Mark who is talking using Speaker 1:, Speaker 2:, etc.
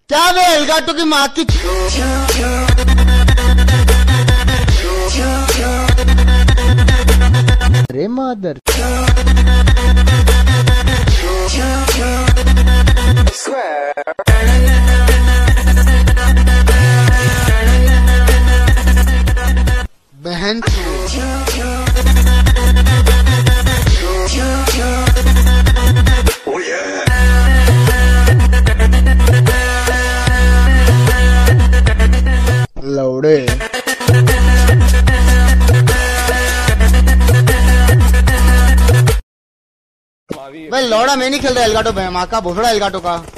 Speaker 1: क्या वे एलगाटो की माँ की अरे मादर बहन लौड़े भाई लौड़ा मैं नहीं खेल रहा एलगाटो माँ का भोसड़ा एलगाटो का।